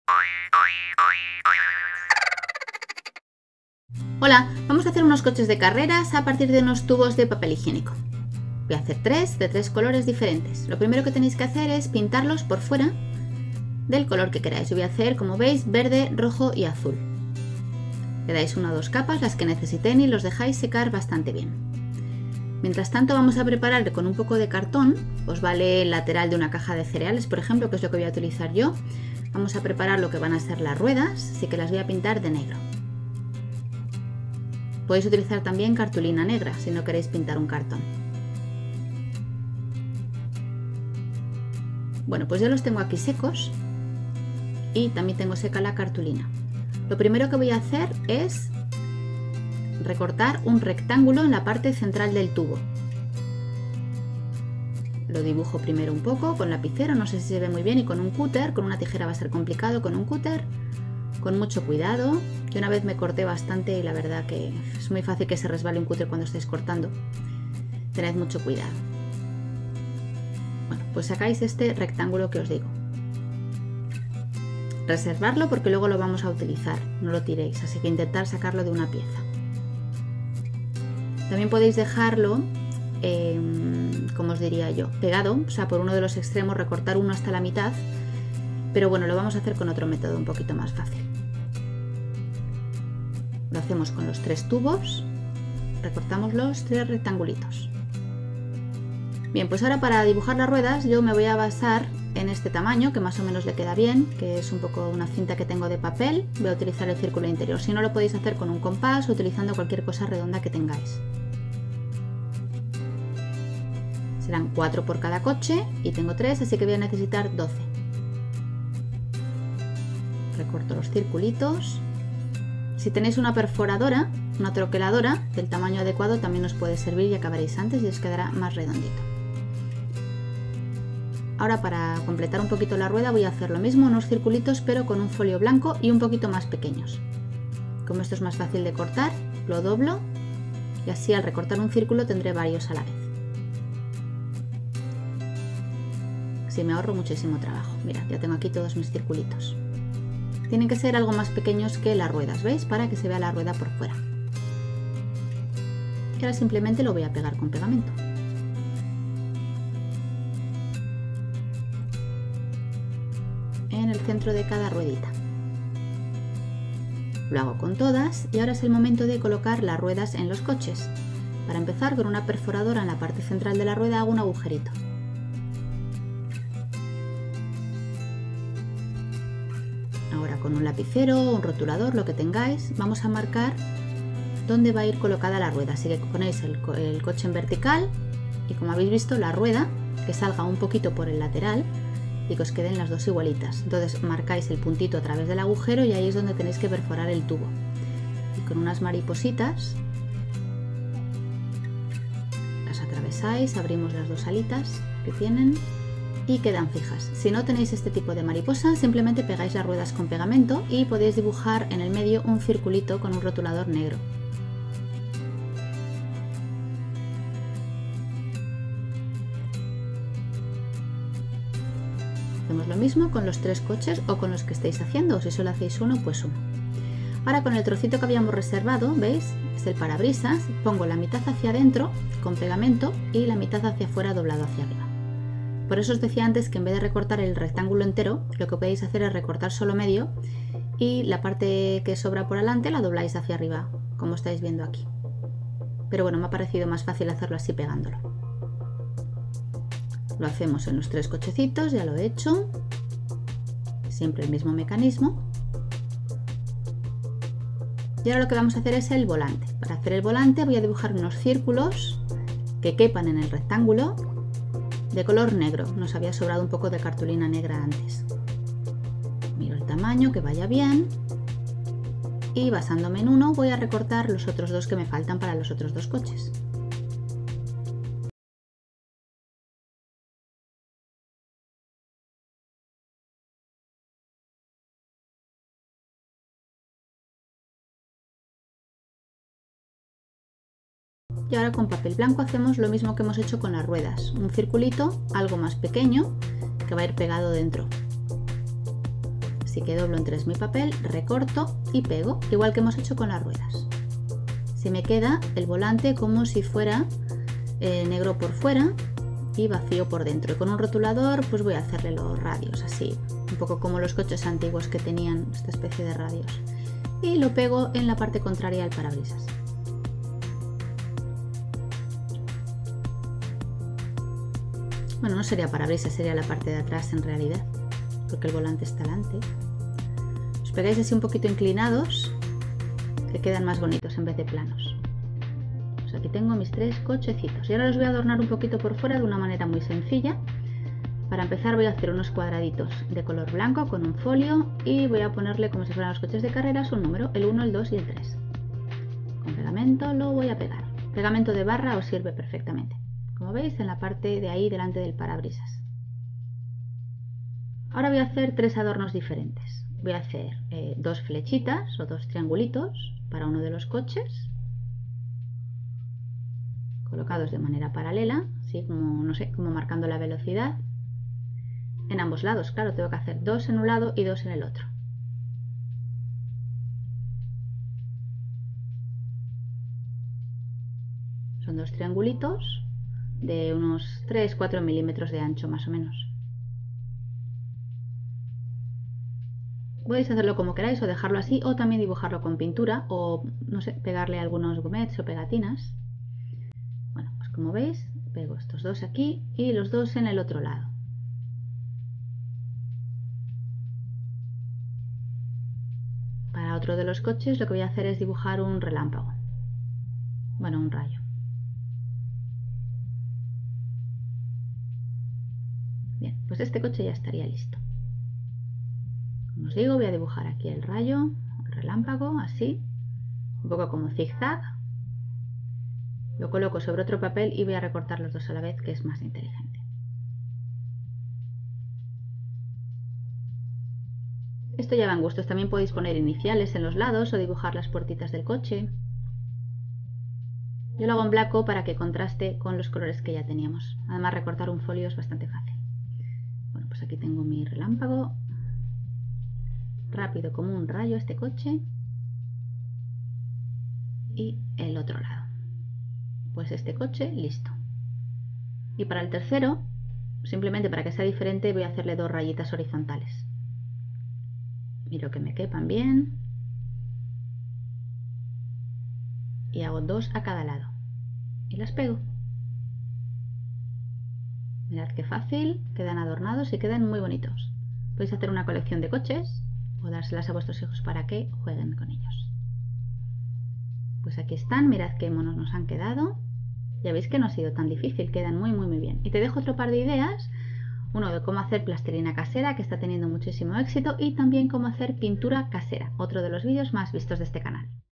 Hola, vamos a hacer unos coches de carreras a partir de unos tubos de papel higiénico. Voy a hacer tres de tres colores diferentes. Lo primero que tenéis que hacer es pintarlos por fuera del color que queráis. Yo voy a hacer, como veis, verde, rojo y azul. Le dais una o dos capas, las que necesiten, y los dejáis secar bastante bien. Mientras tanto vamos a preparar con un poco de cartón, os vale el lateral de una caja de cereales, por ejemplo, que es lo que voy a utilizar yo. Vamos a preparar lo que van a ser las ruedas, así que las voy a pintar de negro. Podéis utilizar también cartulina negra si no queréis pintar un cartón. Bueno, pues yo los tengo aquí secos y también tengo seca la cartulina. Lo primero que voy a hacer es recortar un rectángulo en la parte central del tubo. Lo dibujo primero un poco con lapicero, no sé si se ve muy bien, y con un cúter. Con una tijera va a ser complicado, con un cúter, con mucho cuidado. Yo una vez me corté bastante y la verdad que es muy fácil que se resbale un cúter cuando estáis cortando. Tened mucho cuidado. Bueno, pues sacáis este rectángulo que os digo. Reservarlo porque luego lo vamos a utilizar, no lo tiréis, así que intentad sacarlo de una pieza. También podéis dejarlo, como os diría yo, pegado, o sea, por uno de los extremos, recortar uno hasta la mitad, pero bueno, lo vamos a hacer con otro método un poquito más fácil. Lo hacemos con los tres tubos, recortamos los tres rectangulitos. Bien, pues ahora para dibujar las ruedas yo me voy a basar en este tamaño, que más o menos le queda bien, que es un poco una cinta que tengo de papel. Voy a utilizar el círculo interior, si no lo podéis hacer con un compás o utilizando cualquier cosa redonda que tengáis. Serán 4 por cada coche y tengo 3, así que voy a necesitar 12. Recorto los circulitos. Si tenéis una perforadora, una troqueladora del tamaño adecuado también os puede servir y acabaréis antes y os quedará más redondito. Ahora, para completar un poquito la rueda, voy a hacer lo mismo, unos circulitos pero con un folio blanco y un poquito más pequeños. Como esto es más fácil de cortar, lo doblo y así al recortar un círculo tendré varios a la vez. Así me ahorro muchísimo trabajo. Mirad, ya tengo aquí todos mis circulitos. Tienen que ser algo más pequeños que las ruedas, ¿veis? Para que se vea la rueda por fuera. Y ahora simplemente lo voy a pegar con pegamento. En el centro de cada ruedita. Lo hago con todas y ahora es el momento de colocar las ruedas en los coches. Para empezar, con una perforadora en la parte central de la rueda hago un agujerito. Ahora con un lapicero o un rotulador, lo que tengáis, vamos a marcar dónde va a ir colocada la rueda. Así que ponéis el coche en vertical y, como habéis visto, la rueda que salga un poquito por el lateral y que os queden las dos igualitas. Entonces marcáis el puntito a través del agujero y ahí es donde tenéis que perforar el tubo. Y con unas maripositas las atravesáis, abrimos las dos alitas que tienen y quedan fijas. Si no tenéis este tipo de mariposa, simplemente pegáis las ruedas con pegamento y podéis dibujar en el medio un circulito con un rotulador negro. Hacemos lo mismo con los tres coches o con los que estéis haciendo, o si solo hacéis uno, pues uno. Ahora con el trocito que habíamos reservado, ¿veis? Es el parabrisas, pongo la mitad hacia adentro con pegamento y la mitad hacia afuera doblado hacia arriba. Por eso os decía antes que en vez de recortar el rectángulo entero, lo que podéis hacer es recortar solo medio y la parte que sobra por delante la dobláis hacia arriba, como estáis viendo aquí. Pero bueno, me ha parecido más fácil hacerlo así pegándolo. Lo hacemos en los tres cochecitos, ya lo he hecho. Siempre el mismo mecanismo. Y ahora lo que vamos a hacer es el volante. Para hacer el volante voy a dibujar unos círculos que quepan en el rectángulo de color negro. Nos había sobrado un poco de cartulina negra antes. Miro el tamaño, que vaya bien. Y basándome en uno voy a recortar los otros dos que me faltan para los otros dos coches. Y ahora con papel blanco hacemos lo mismo que hemos hecho con las ruedas, un circulito algo más pequeño que va a ir pegado dentro. Así que doblo en 3 mi papel, recorto y pego, igual que hemos hecho con las ruedas. Se me queda el volante como si fuera negro por fuera y vacío por dentro. Y con un rotulador pues voy a hacerle los radios así, un poco como los coches antiguos que tenían esta especie de radios. Y lo pego en la parte contraria al parabrisas. Bueno, no sería parabrisas, sería la parte de atrás en realidad, porque el volante está delante. Os pegáis así un poquito inclinados, que quedan más bonitos en vez de planos. Pues aquí tengo mis 3 cochecitos y ahora los voy a adornar un poquito por fuera de una manera muy sencilla. Para empezar voy a hacer unos cuadraditos de color blanco con un folio y voy a ponerle, como si fueran los coches de carreras, un número, el 1, el 2 y el 3. Con pegamento lo voy a pegar. Pegamento de barra os sirve perfectamente, como veis, en la parte de ahí delante del parabrisas. Ahora voy a hacer 3 adornos diferentes. Voy a hacer 2 flechitas o 2 triangulitos para uno de los coches, colocados de manera paralela, así como, no sé, como marcando la velocidad. En ambos lados, claro, tengo que hacer 2 en un lado y 2 en el otro. Son 2 triangulitos de unos 3-4 milímetros de ancho más o menos. Podéis hacerlo como queráis o dejarlo así o también dibujarlo con pintura o, no sé, pegarle algunos gomets o pegatinas. Bueno, pues como veis, pego estos 2 aquí y los 2 en el otro lado. Para otro de los coches lo que voy a hacer es dibujar un relámpago. Bueno, un rayo. Bien, pues este coche ya estaría listo. Como os digo, voy a dibujar aquí el rayo, el relámpago, así, un poco como zigzag. Lo coloco sobre otro papel y voy a recortar los 2 a la vez, que es más inteligente. Esto ya va en gustos, también podéis poner iniciales en los lados o dibujar las puertitas del coche. Yo lo hago en blanco para que contraste con los colores que ya teníamos. Además, recortar un folio es bastante fácil. Bueno, pues aquí tengo mi relámpago. Rápido como un rayo este coche. Y el otro lado. Pues este coche listo. Y para el tercero, simplemente para que sea diferente, voy a hacerle 2 rayitas horizontales. Miro que me quepan bien. Y hago 2 a cada lado. Y las pego. Mirad qué fácil, quedan adornados y quedan muy bonitos. Podéis hacer una colección de coches o dárselas a vuestros hijos para que jueguen con ellos. Pues aquí están, mirad qué monos nos han quedado. Ya veis que no ha sido tan difícil, quedan muy bien. Y te dejo otro par de ideas, uno de cómo hacer plastilina casera, que está teniendo muchísimo éxito, y también cómo hacer pintura casera, otro de los vídeos más vistos de este canal.